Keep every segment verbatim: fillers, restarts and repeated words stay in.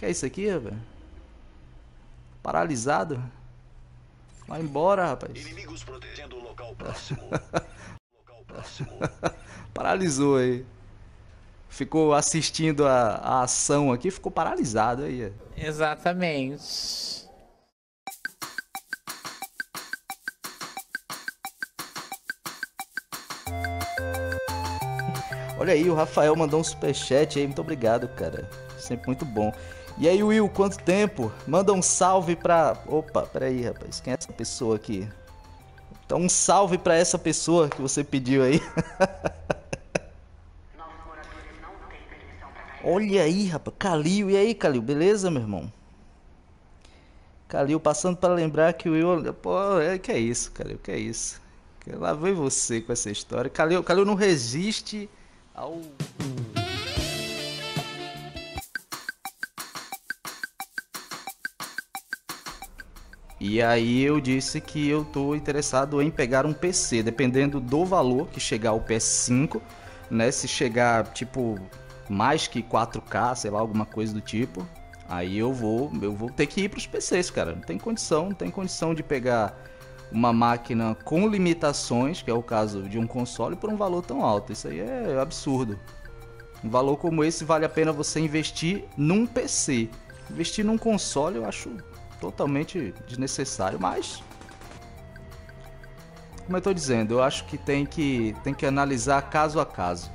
Que é isso aqui, velho? Paralisado? Vai embora, rapaz. Inimigos protegendo o local próximo. Local próximo. Paralisou aí. Ficou assistindo a, a ação aqui, ficou paralisado aí. Exatamente. Olha aí, o Rafael mandou um superchat aí, muito obrigado, cara. Sempre muito bom. E aí, Will, quanto tempo? Manda um salve pra... Opa, peraí, rapaz, quem é essa pessoa aqui? Então, um salve pra essa pessoa que você pediu aí. Olha aí, rapaz, Calil. E aí, Calil, beleza, meu irmão? Calil, passando pra lembrar que o Will... Pô, é, que é isso, Calil, que é isso? Lá vem você com essa história. Calil, Calil não resiste ao... E aí eu disse que eu tô interessado em pegar um P C, dependendo do valor que chegar o P S cinco, né? Se chegar, tipo, mais que quatro K, sei lá, alguma coisa do tipo, aí eu vou, eu vou ter que ir pros P Cs, cara. Não tem condição, não tem condição de pegar uma máquina com limitações, que é o caso de um console, por um valor tão alto. Isso aí é absurdo. Um valor como esse vale a pena você investir num P C. Investir num console eu acho totalmente desnecessário, mas como eu tô dizendo, eu acho que tem que tem que analisar caso a caso.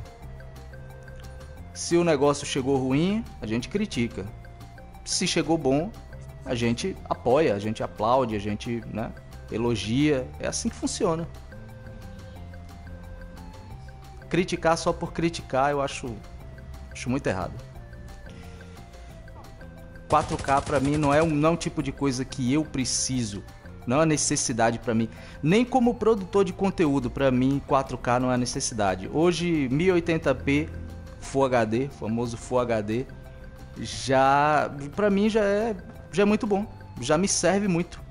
Se o negócio chegou ruim, a gente critica. Se chegou bom, a gente apoia, a gente aplaude, a gente, né, elogia. É assim que funciona. Criticar só por criticar, eu acho, acho muito errado. quatro K pra mim não é um, não é um tipo de coisa que eu preciso, não é uma necessidade pra mim. Nem como produtor de conteúdo, pra mim quatro K não é necessidade. Hoje mil e oitenta p Full H D, famoso Full H D, já pra mim já é, já é muito bom, já me serve muito.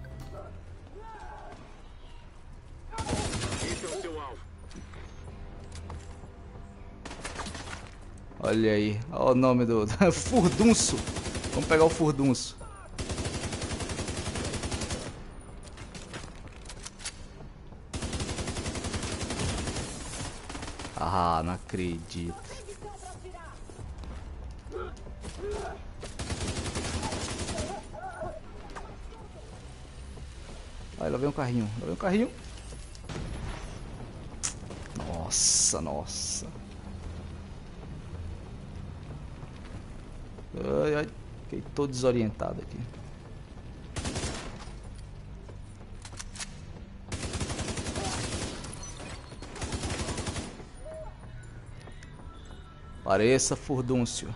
Olha aí, olha o nome do Furdunço. Vamos pegar o Furdunço. Ah, não acredito. Aí, lá vem um carrinho. Lá vem um carrinho. Nossa, nossa. Ai, ai. Fiquei todo desorientado aqui. Pareça, Furdúncio.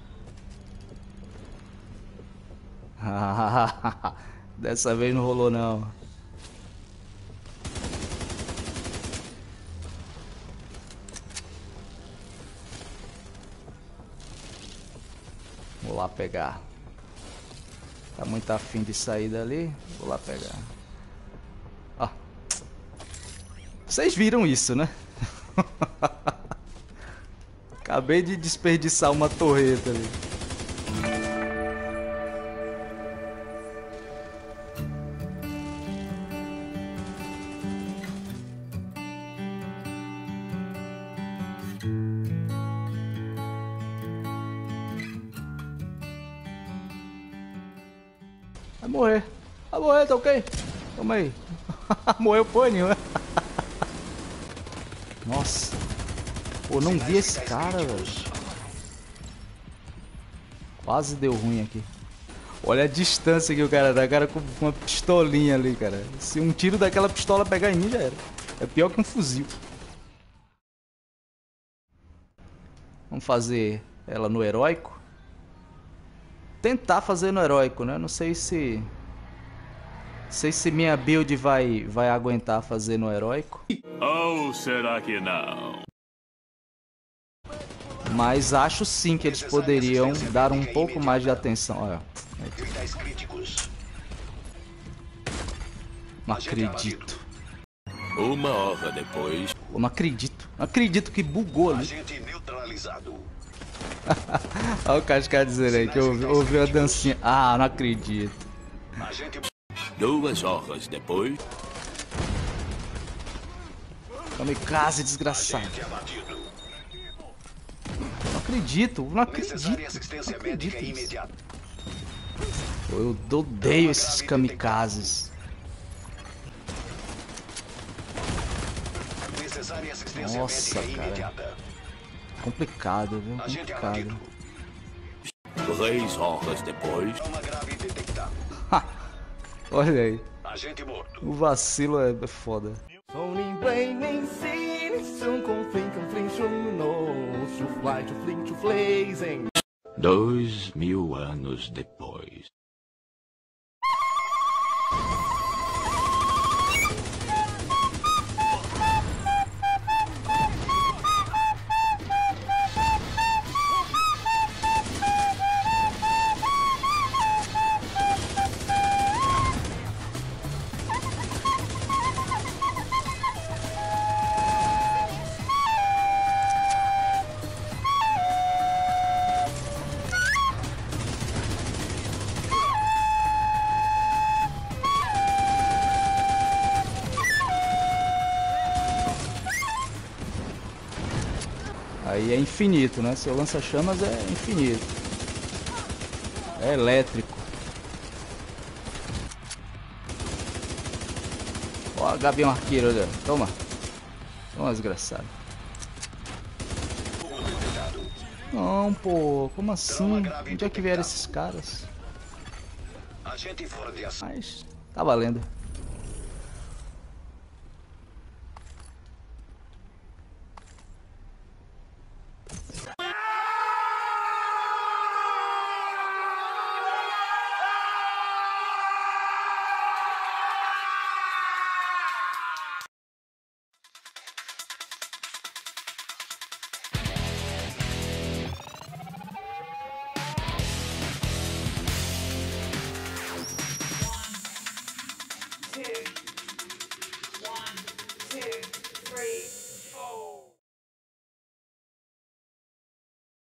Dessa vez não rolou não. Vou lá pegar. Tá muito afim de sair dali. Vou lá pegar. Ó. Vocês viram isso, né? Acabei de desperdiçar uma torreta ali. Vai morrer. Vai morrer, tá ok? Toma aí. Morreu paninho, né? Nossa. Pô, não vi esse cara, velho. Quase deu ruim aqui. Olha a distância que o cara dá. O cara com uma pistolinha ali, cara. Se um tiro daquela pistola pegar em mim, já era. É pior que um fuzil. Vamos fazer ela no heróico. Tentar fazer no heróico, né? Não sei se... Não sei se minha build vai, vai aguentar fazer no heróico. Ou será que não? Mas acho sim que eles poderiam dar um pouco mais de atenção. Olha. Não acredito. Uma hora depois. Eu não acredito. Não acredito que bugou ali. Olha o Cascar dizendo aí que ouviu ouvi a dancinha. Ah, não acredito. Agente Duas horas depois. Kamikaze, desgraçado. abatido. Não acredito, não acredito. Necessária assistência Não médica acredito nisso. imediata. Eu odeio esses kamikazes. Necessária assistência Nossa, médica cara. imediata. Complicado, viu? Agente Complicado. abatido. Três horas depois. Uma grave detectada. Olha aí, Agente morto. o vacilo é foda. Sonin blaming scene, soon com flink com flink no, to fly to flink to flazing. Dois mil anos depois. Aí é infinito, né? Seu lança-chamas é infinito. É elétrico. Ó, Gavião Arqueiro, olha. Toma. Toma, desgraçado. Não, pô. Como assim? Onde é que vieram esses caras? Agente fora de ação. Mas tá valendo.